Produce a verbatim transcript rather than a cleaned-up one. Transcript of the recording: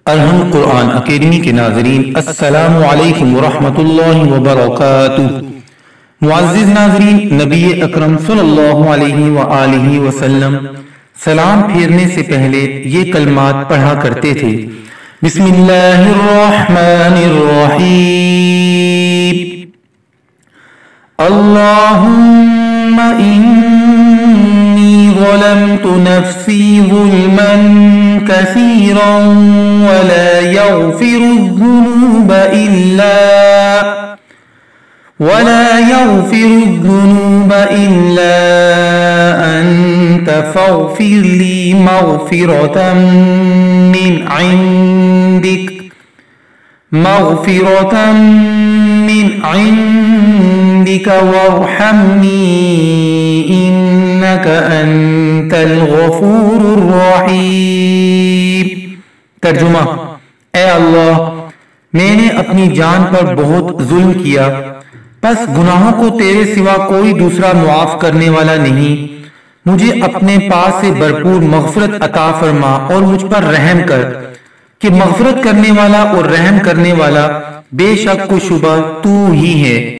ارحم قرآن academy کے ناظرین، السلام علیکم ورحمۃ اللہ وبرکاتہ۔ معزز ناظرین، نبی اکرم صلی اللہ علیہ وآلہ وسلم سلام پھیرنے سے پہلے یہ کلمات پڑھا کرتے تھے: بسم اللہ الرحمن الرحیم، اللہم انی ظلمت نفسی ظلما کثیرا ولا يغفر الذنوب إلا ولا يغفر الذنوب إلا أنت فاغفر لي مغفرة من عندك مغفرة من عندك وارحمني إنك أنت الغفور الرحيم۔ ترجمہ: اے اللہ، میں نے اپنی جان پر بہت ظلم کیا، پس گناہوں کو تیرے سوا کوئی دوسرا معاف کرنے والا نہیں۔ مجھے اپنے پاس سے بھرپور مغفرت عطا فرما اور مجھ پر رحم کر، کہ مغفرت کرنے والا اور رحم کرنے والا بے شک و شبہ تو ہی ہے۔